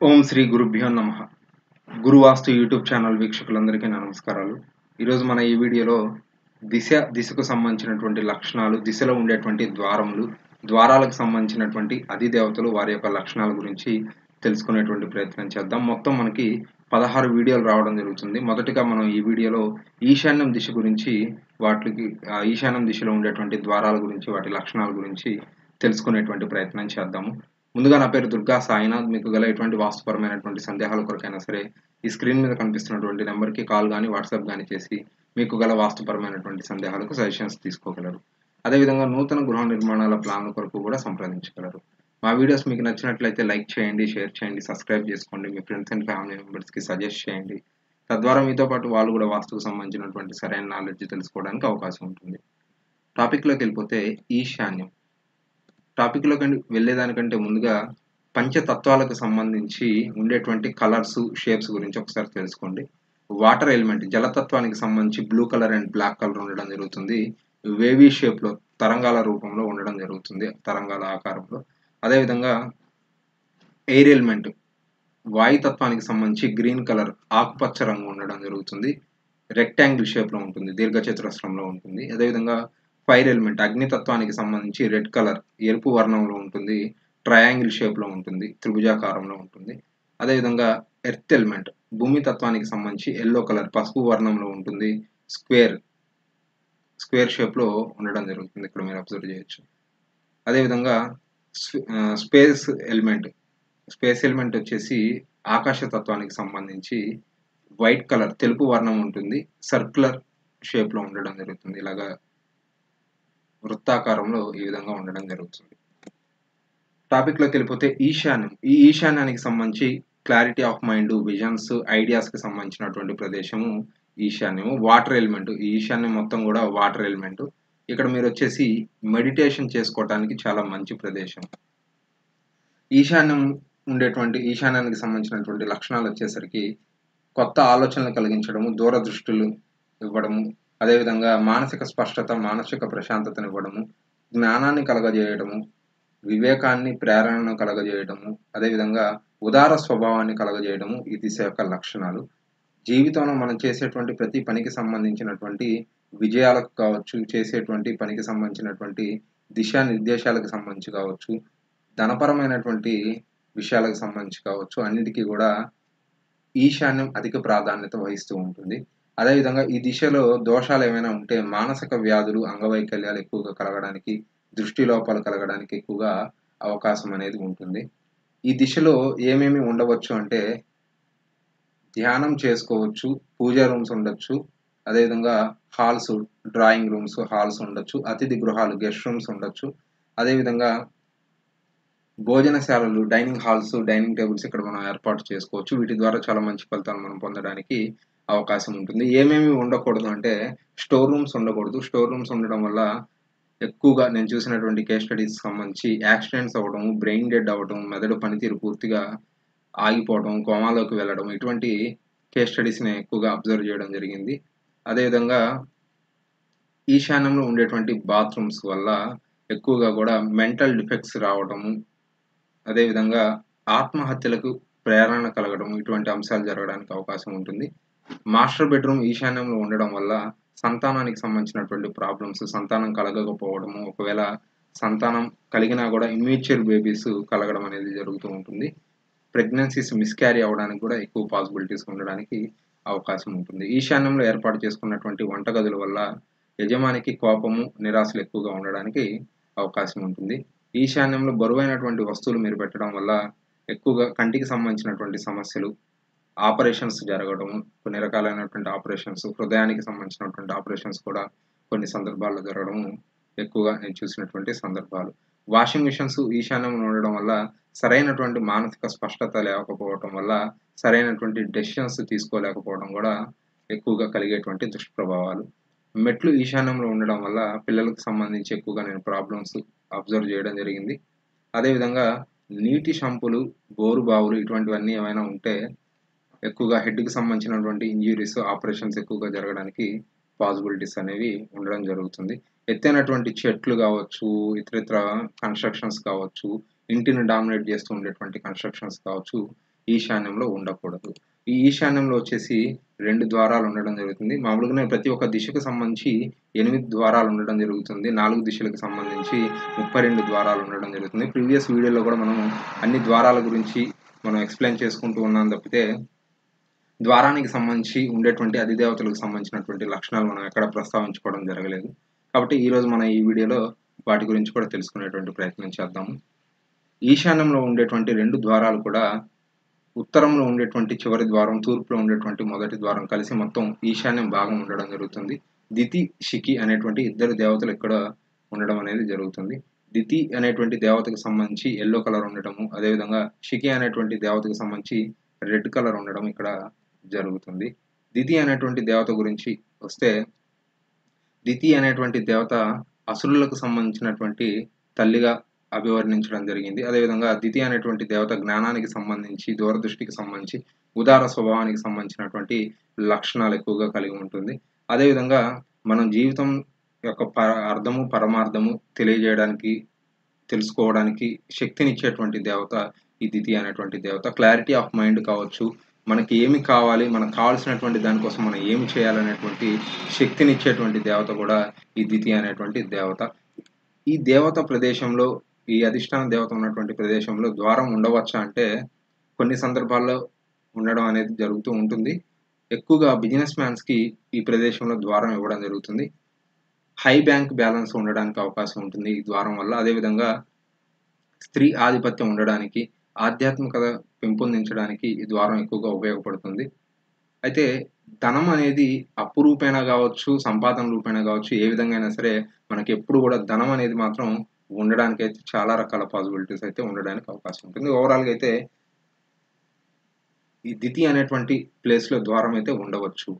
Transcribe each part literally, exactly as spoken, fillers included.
ఓం శ్రీ గురుభ్యో నమః. గురువాస్తు YouTube channel వీక్షకులందరికీ నా నమస్కారాలు. ఈరోజు మన ఈ వీడియోలో దిశ, దిశకు సంబంధించినటువంటి లక్షణాలు, దిశలో ఉండేటువంటి ద్వారములు, ద్వారాలకు సంబంధించినటువంటి అధిదేవతలు, వారి యొక్క లక్షణాల గురించి తెలుసుకునేటువంటి ప్రయత్నం చేద్దాం. మొత్తం మనకి పదహారు వీడియోలు రావడం జరుగుతుంది. మొదటిగా మనం ఈ వీడియోలో ఈశాన్యం దిశ గురించి, వాటికి ఆహ్, ఈశాన్యం దిశలో ఉండేటువంటి ద్వారాల గురించి, వాటి లక్షణాల గురించి తెలుసుకునేటువంటి ప్రయత్నం చేద్దాము. ముందుగా నా పేరు దుర్గా సాయినాథ్. మీకు గల ఎటువంటి వాస్తుపరమైనటువంటి సందేహాల కొరకైనా సరే ఈ స్క్రీన్ మీద కనిపిస్తున్నటువంటి నెంబర్‌కి కాల్ గాని, వాట్సాప్ గాని చేసి మీకు గల వాస్తుపరమైనటువంటి సందేహాలకు సజెషన్స్ తీసుకోగలరు. అదేవిధంగా నూతన గృహ నిర్మాణాల ప్లాన్ల కొరకు కూడా సంప్రదించగలరు. మా వీడియోస్ మీకు నచ్చినట్లయితే లైక్ చేయండి, షేర్ చేయండి, సబ్స్క్రైబ్ చేసుకోండి. మీ ఫ్రెండ్స్ అండ్ ఫ్యామిలీ మెంబర్స్‌కి సజెస్ట్ చేయండి. తద్వారా మీతో పాటు వాళ్ళు కూడా వాస్తుకు సంబంధించినటువంటి సరైన నాలెడ్జ్ తెలుసుకోవడానికి అవకాశం ఉంటుంది. టాపిక్‌లోకెళ్ళిపోతే ఈశాన్యం. టాపిక్‌లోకి వెళ్ళేదానికంటే ముందుగా పంచతత్వాలకు సంబంధించి ఉండేటువంటి కలర్స్, షేప్స్ గురించి ఒకసారి తెలుసుకోండి. వాటర్ ఎలిమెంట్ జలతత్వానికి సంబంధించి blue colour and black colour ఉండడం జరుగుతుంది. వేవీ షేప్‌లో తరంగాల రూపంలో ఉండడం జరుగుతుంది. తరంగాల ఆకారంలో. అదేవిధంగా ఎయిర్ ఎలిమెంట్ వాయుతత్వానికి సంబంధించి గ్రీన్ కలర్ ఆకుపచ్చ రంగు ఉండడం జరుగుతుంది. రెక్టాంగిల్ షేప్‌లో ఉంటుంది. దీర్ఘచతురస్రంలో ఉంటుంది. అదేవిధంగా ఫైర్ ఎలిమెంట్ అగ్నితత్వానికి సంబంధించి రెడ్ కలర్ ఎరుపు వర్ణంలో ఉంటుంది. ట్రయాంగిల్ షేప్‌లో ఉంటుంది. త్రిభుజాకారంలో ఉంటుంది. అదేవిధంగా ఎర్త్ ఎలిమెంట్ భూమి తత్వానికి సంబంధించి యెల్లో కలర్ పసుపు వర్ణంలో ఉంటుంది. స్క్వేర్ స్క్వేర్ షేప్‌లో ఉండడం జరుగుతుంది. ఇక్కడ మీరు అబ్జర్వ్ చేయొచ్చు. అదేవిధంగా స్పే ఆహ్, స్పేస్ ఎలిమెంట్ స్పేస్ ఎలిమెంట్ వచ్చేసి ఆకాశ తత్వానికి సంబంధించి వైట్ కలర్ తెలుపు వర్ణం ఉంటుంది. సర్క్యులర్ షేప్‌లో ఉండడం జరుగుతుంది. ఇలాగా వృత్తాకారంలో ఈ విధంగా ఉండడం జరుగుతుంది. టాపిక్‌లోకెళ్ళిపోతే ఈశాన్యం. ఈ ఈశాన్యానికి సంబంధించి క్లారిటీ ఆఫ్ మైండ్, విజన్స్, ఐడియాస్‌కి సంబంధించినటువంటి ప్రదేశము ఈశాన్యము. Water element. ఈ ఈశాన్యం మొత్తం గూడా వాటర్ ఎలిమెంట్. ఇక్కడ మీరొచ్చేసి మెడిటేషన్ చేసుకోవటానికి చాలా మంచి ప్రదేశం. ఈశాన్యం ఉండేటువంటి ఈశాన్యానికి సంబంధించినటువంటి లక్షణాలొచ్చేసరికి కొత్త ఆలోచనలు కలిగించడము, దూరదృష్టులు ఇవ్వడము, అదేవిధంగా మానసిక స్పష్టత, మానసిక ప్రశాంతతనివ్వడము, జ్ఞానాన్ని కలగజేయడము, వివేకాన్ని, ప్రేరణను కలగజేయడము, అదేవిధంగా ఉదార స్వభావాన్ని కలగజేయడము ఈ దిశ యొక్క లక్షణాలు. జీవితంలో మనం చేసేటువంటి ప్రతి పనికి సంబంధించినటువంటి విజయాలకు కావచ్చు, చేసేటువంటి పనికి సంబంధించినటువంటి దిశానిర్దేశాలకు సంబంధించి కావచ్చు, ధనపరమైనటువంటి విషయాలకు సంబంధించి కావచ్చు, అన్నిటికీ గూడా ఈశాన్యం అధిక ప్రాధాన్యత వహిస్తూ ఉంటుంది. అదేవిధంగా ఈ దిశలో దోషాలేమైనా ఉంటే మానసిక వ్యాధులు, అంగవైకల్యాలు ఎక్కువగా కలగడానికి, దృష్టి లోపాలు కలగడానికి ఎక్కువగా అవకాశం అనేది ఉంటుంది. ఈ దిశలో ఏమేమి ఉండవచ్చు అంటే ధ్యానం చేసుకోవచ్చు, పూజా రూమ్స్ ఉండొచ్చు, అదేవిధంగా హాల్స్, డ్రాయింగ్ రూమ్స్, హాల్స్ ఉండొచ్చు, అతిథి గృహాలు, గెస్ట్ రూమ్స్ ఉండొచ్చు. అదేవిధంగా భోజనశాలలు, డైనింగ్ హాల్స్, డైనింగ్ టేబుల్స్ ఇక్కడ మనం ఏర్పాటు చేసుకోవచ్చు. వీటి ద్వారా చాలా మంచి ఫలితాలు మనం పొందడానికి అవకాశం ఉంటుంది. ఏమేమి ఉండకూడదు అంటే స్టోర్ రూమ్స్ ఉండకూడదు. స్టోర్ రూమ్స్ ఉండడం వల్ల ఎక్కువగా నేను చూసినటువంటి కేస్ స్టడీస్‌కి సంబంధించి యాక్సిడెంట్స్ అవ్వడం, బ్రెయిన్ డెడ్ అవ్వడం, మెదడు పనితీరు పూర్తిగా ఆగిపోవడం, కోమాలోకి వెళ్ళడం ఇటువంటి కేస్ స్టడీస్‌ని నేను ఎక్కువగా అబ్జర్వ్ చేయడం జరిగింది. అదేవిధంగా ఈశాన్యంలో ఉండేటువంటి బాత్రూమ్స్ వల్ల ఎక్కువగా గూడా మెంటల్ డిఫెక్ట్స్ రావడము, అదేవిధంగా ఆత్మహత్యలకు ప్రేరణ కలగడం ఇటువంటి అంశాలు జరగడానికి అవకాశం ఉంటుంది. మాస్టర్ బెడ్‌రూమ్ ఈశాన్యంలో ఉండడం వల్ల సంతానానికి సంబంధించినటువంటి ప్రాబ్లమ్స్, సంతానం కలగకపోవడము, ఒకవేళ సంతానం కలిగినా గూడా ఇమ్మెచ్యూర్ బేబీస్ కలగడం అనేది జరుగుతూ ఉంటుంది. ప్రెగ్నెన్సీస్ మిస్‌క్యారీ అవ్వడానికి గూడా ఎక్కువ పాసిబిలిటీస్ ఉండడానికి అవకాశం ఉంటుంది. ఈశాన్యంలో ఏర్పాటు చేసుకున్నటువంటి వంటగదుల వల్ల యజమానికి కోపము, నిరాశలు ఎక్కువగా ఉండడానికి అవకాశం ఉంటుంది. ఈశాన్యంలో బరువైనటువంటి వస్తువులు మీరు పెట్టడం వల్ల ఎక్కువగా కంటికి సంబంధించినటువంటి సమస్యలు, ఆపరేషన్స్ జరగడము, కొన్ని రకాలైనటువంటి ఆపరేషన్స్, హృదయానికి సంబంధించినటువంటి ఆపరేషన్స్ కూడా కొన్ని సందర్భాల్లో జరగడము ఎక్కువగా నేను చూసినటువంటి సందర్భాలు. వాషింగ్ మిషన్స్ ఈశాన్యంలో ఉండడం వల్ల సరైనటువంటి మానసిక స్పష్టత లేకపోవటం వల్ల సరైనటువంటి డెసిషన్స్ తీసుకోలేకపోవడం గూడా ఎక్కువగా కలిగేటువంటి దుష్ప్రభావాలు. మెట్లు ఈశాన్యంలో ఉండడం వల్ల పిల్లలకు సంబంధించి ఎక్కువగా నేను ప్రాబ్లమ్స్ అబ్జర్వ్ చేయడం జరిగింది. అదేవిధంగా నీటి షంపులు, బోరు బావులు ఇటువంటివన్నీ ఏమైనా ఉంటే ఎక్కువగా హెడ్‌కి సంబంధించినటువంటి ఇంజ్యూరీస్, ఆపరేషన్స్ ఎక్కువగా జరగడానికి పాసిబిలిటీస్ అనేవి ఉండడం జరుగుతుంది. ఎత్తైనటువంటి చెట్లు గావచ్చు, ఇతరితర కన్‌స్ట్రక్షన్స్ కావచ్చు, ఇంటిని డామినేట్ చేస్తూ ఉండేటువంటి కన్‌స్ట్రక్షన్స్ కావచ్చు, ఈశాన్యంలో ఉండకూడదు. ఈ ఈశాన్యంలో వచ్చేసి రెండు ద్వారాలు ఉండడం జరుగుతుంది. మామూలుగానే ప్రతి ఒక్క దిశకు సంబంధించి ఎనిమిది ద్వారాలు ఉండడం జరుగుతుంది. నాలుగు దిశలకు సంబంధించి ముప్పై రెండు ద్వారాలు ఉండడం జరుగుతుంది. ప్రీవియస్ వీడియోలో కూడా మనం అన్ని ద్వారాల గురించి మనం ఎక్స్‌ప్లెయిన్ చేసుకుంటూ ఉన్నాం తప్పితే, ద్వారానికి సంబంధించి ఉండేటువంటి అధిదేవతలకు సంబంధించినటువంటి లక్షణాలు మనం ఎక్కడ ప్రస్తావించుకోవడం జరగలేదు. కాబట్టి ఈరోజు మనం ఈ వీడియోలో వాటి గురించి కూడా తెలుసుకునేటువంటి ప్రయత్నం చేద్దాము. ఈశాన్యంలో ఉండేటువంటి రెండు ద్వారాలు కూడా ఉత్తరంలో ఉండేటువంటి చివరి ద్వారం, తూర్పులో ఉండేటువంటి మొదటి ద్వారం కలిసి మొత్తం ఈశాన్యం భాగం ఉండడం జరుగుతుంది. దితి, శిఖి అనేటువంటి ఇద్దరు దేవతలు ఇక్కడ ఉండడం అనేది జరుగుతుంది. దితి అనేటువంటి దేవతకు సంబంధించి యెల్లో కలర్ ఉండడము, అదేవిధంగా శిఖి అనేటువంటి దేవతకు సంబంధించి రెడ్ కలర్ ఉండడం ఇక్కడ జరుగుతుంది. దితి అనేటువంటి దేవత గురించి వస్తే, దితి అనేటువంటి దేవత అసురులకు సంబంధించినటువంటి తల్లిగా అభివర్ణించడం జరిగింది. అదేవిధంగా దితి అనేటువంటి దేవత జ్ఞానానికి సంబంధించి, దూరదృష్టికి సంబంధించి, ఉదార స్వభావానికి సంబంధించినటువంటి లక్షణాలు ఎక్కువగా కలిగి ఉంటుంది. అదేవిధంగా మనం జీవితం యొక్క ప అర్థము, పరమార్థము తెలియజేయడానికి, తెలుసుకోవడానికి శక్తినిచ్చేటువంటి దేవత ఈ దితి అనేటువంటి దేవత. క్లారిటీ ఆఫ్ మైండ్ కావచ్చు, మనకి ఏమి కావాలి, మనకు కావాల్సినటువంటి దానికోసం మనం ఏమి చేయాలనేటువంటి శక్తినిచ్చేటువంటి దేవత కూడా ఈ దితి అనేటువంటి దేవత. ఈ దేవత ప్రదేశంలో, ఈ అధిష్టాన దేవత ఉన్నటువంటి ప్రదేశంలో ద్వారం ఉండవచ్చా అంటే, కొన్ని సందర్భాల్లో ఉండడం అనేది జరుగుతూ ఉంటుంది. ఎక్కువగా బిజినెస్ మ్యాన్స్‌కి ఈ ప్రదేశంలో ద్వారం ఇవ్వడం జరుగుతుంది. హై బ్యాంక్ బ్యాలెన్స్ ఉండడానికి అవకాశం ఉంటుంది ఈ ద్వారం వల్ల. అదేవిధంగా స్త్రీ ఆధిపత్యం ఉండడానికి, ఆధ్యాత్మికత పెంపొందించడానికి ఈ ద్వారం ఎక్కువగా ఉపయోగపడుతుంది. అయితే ధనం అనేది అప్పు రూపేణా గావచ్చు, సంపాదన రూపేణా గావచ్చు, ఏ విధంగా అయినా సరే మనకెప్పుడు గూడా ధనం అనేది మాత్రం ఉండడానికైతే చాలా రకాల పాసిబిలిటీస్ అయితే ఉండడానికి అవకాశం ఉంటుంది. ఓవరాల్‌గా అయితే ఈ దితి అనేటువంటి ప్లేస్‌లో ద్వారం అయితే ఉండవచ్చు.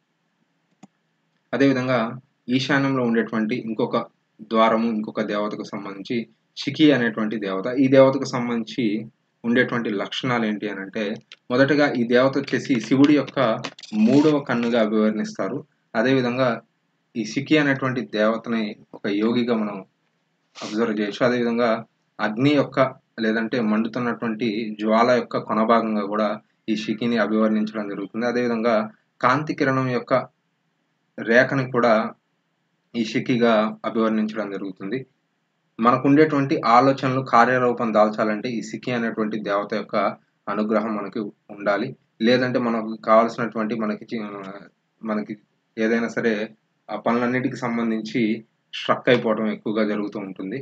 అదేవిధంగా ఈశాన్యంలో ఉండేటువంటి ఇంకొక ద్వారము, ఇంకొక దేవతకు సంబంధించి శిఖి అనేటువంటి దేవత. ఈ దేవతకు సంబంధించి ఉండేటువంటి లక్షణాలు ఏంటి అనంటే, మొదటగా ఈ దేవత వచ్చేసి శివుడి యొక్క మూడవ కన్నుగా అభివర్ణిస్తారు. అదేవిధంగా ఈ శిఖి అనేటువంటి దేవతని ఒక యోగిగా మనం అబ్జర్వ్ చేయొచ్చు. అదేవిధంగా అగ్ని యొక్క, లేదంటే మండుతున్నటువంటి జ్వాల యొక్క కొనభాగంగా కూడా ఈ శిఖిని అభివర్ణించడం జరుగుతుంది. అదేవిధంగా కాంతి కిరణం యొక్క రేఖని కూడా ఈ శిఖిగా అభివర్ణించడం జరుగుతుంది. మనకుండేటువంటి ఆలోచనలు కార్యరూపం దాల్చాలంటే ఈ శిఖి అనేటువంటి దేవత యొక్క అనుగ్రహం మనకి ఉండాలి. లేదంటే మనకు కావాల్సినటువంటి మనకి చి మనకి ఏదైనా సరే ఆ పనులన్నిటికి సంబంధించి స్ట్రక్ అయిపోవడం ఎక్కువగా జరుగుతూ ఉంటుంది.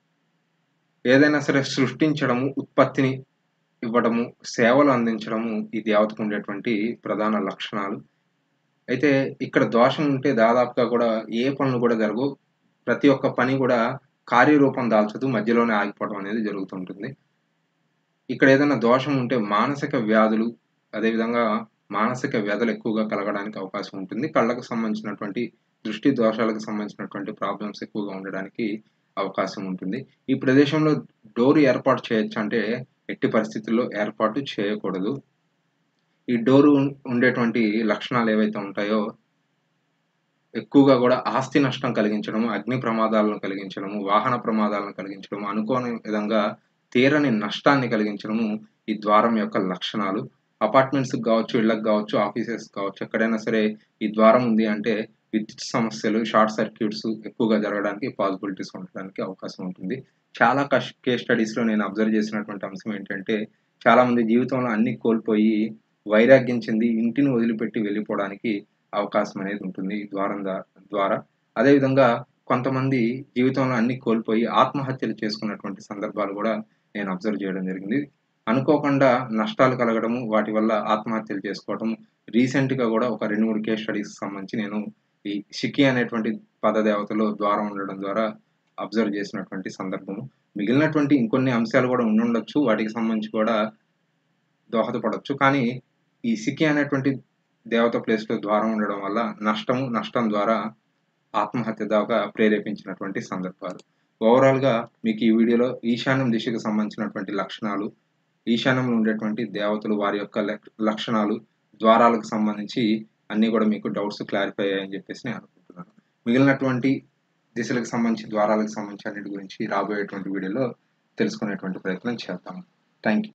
ఏదైనా సరే సృష్టించడము, ఉత్పత్తిని ఇవ్వడము, సేవలు అందించడము ఈ దేవతకు ఉండేటువంటి ప్రధాన లక్షణాలు. అయితే ఇక్కడ దోషం ఉంటే దాదాపుగా కూడా ఏ పనులు కూడా జరగవు. ప్రతి ఒక్క పని కూడా కార్యరూపం దాల్చదు. మధ్యలోనే ఆగిపోవడం అనేది జరుగుతుంటుంది. ఇక్కడ ఏదైనా దోషం ఉంటే మానసిక వ్యాధులు, అదేవిధంగా మానసిక వ్యధలు ఎక్కువగా కలగడానికి అవకాశం ఉంటుంది. కళ్ళకు సంబంధించినటువంటి దృష్టి దోషాలకు సంబంధించినటువంటి ప్రాబ్లమ్స్ ఎక్కువగా ఉండడానికి అవకాశం ఉంటుంది. ఈ ప్రదేశంలో డోర్ ఏర్పాటు చేయొచ్చా అంటే, ఎట్టి పరిస్థితుల్లో ఏర్పాటు చేయకూడదు. ఈ డోరు ఉండేటువంటి లక్షణాలు ఏవైతే ఉంటాయో, ఎక్కువగా కూడా ఆస్తి నష్టం కలిగించడము, అగ్ని ప్రమాదాలను కలిగించడము, వాహన ప్రమాదాలను కలిగించడము, అనుకోని విధంగా తీరని నష్టాన్ని కలిగించడము ఈ ద్వారం యొక్క లక్షణాలు. అపార్ట్మెంట్స్‌కి గావచ్చు, ఇళ్ళకి గావచ్చు, ఆఫీసెస్‌కి కావచ్చు, ఎక్కడైనా సరే ఈ ద్వారం ఉంది అంటే విద్యుత్ సమస్యలు, షార్ట్ సర్క్యూట్స్ ఎక్కువగా జరగడానికి పాసిబిలిటీస్ ఉండడానికి అవకాశం ఉంటుంది. చాలా కష్ కేస్ స్టడీస్‌లో నేను అబ్జర్వ్ చేసినటువంటి అంశం ఏంటంటే, చాలామంది జీవితంలో అన్నీ కోల్పోయి వైరాగ్యం చెంది ఇంటిని వదిలిపెట్టి వెళ్ళిపోవడానికి అవకాశం అనేది ఉంటుంది ఈ ద్వారం ద ద్వారా. అదేవిధంగా కొంతమంది జీవితంలో అన్నీ కోల్పోయి ఆత్మహత్యలు చేసుకున్నటువంటి సందర్భాలు కూడా నేను అబ్జర్వ్ చేయడం జరిగింది. అనుకోకుండా నష్టాలు కలగడము, వాటి వల్ల ఆత్మహత్యలు చేసుకోవటం. రీసెంట్‌గా కూడా ఒక రెండు, మూడు కేస్ స్టడీస్‌కి సంబంధించి నేను ఈ శిఖి అనేటువంటి పదదేవతలో ద్వారం ఉండడం ద్వారా అబ్జర్వ్ చేసినటువంటి సందర్భము. మిగిలినటువంటి ఇంకొన్ని అంశాలు కూడా ఉండుండొచ్చు. వాటికి సంబంధించి కూడా దోహదపడొచ్చు. కానీ ఈ శిఖి అనేటువంటి దేవత ప్లేస్‌లో ద్వారం ఉండడం వల్ల నష్టము, నష్టం ద్వారా ఆత్మహత్య దాకా ప్రేరేపించినటువంటి సందర్భాలు. ఓవరాల్‌గా మీకు ఈ వీడియోలో ఈశాన్యం దిశకు సంబంధించినటువంటి లక్షణాలు, ఈశాన్యంలో ఉండేటువంటి దేవతలు, వారి యొక్క లక్ లక్షణాలు, ద్వారాలకు సంబంధించి అన్నీ కూడా మీకు డౌట్స్ క్లారిఫై అయ్యాయని చెప్పేసి నేను అనుకుంటున్నాను. మిగిలినటువంటి దిశలకు సంబంధించి, ద్వారాలకు సంబంధించి అన్నిటి గురించి రాబోయేటువంటి వీడియోలో తెలుసుకునేటువంటి ప్రయత్నం చేద్దాం. Thank you.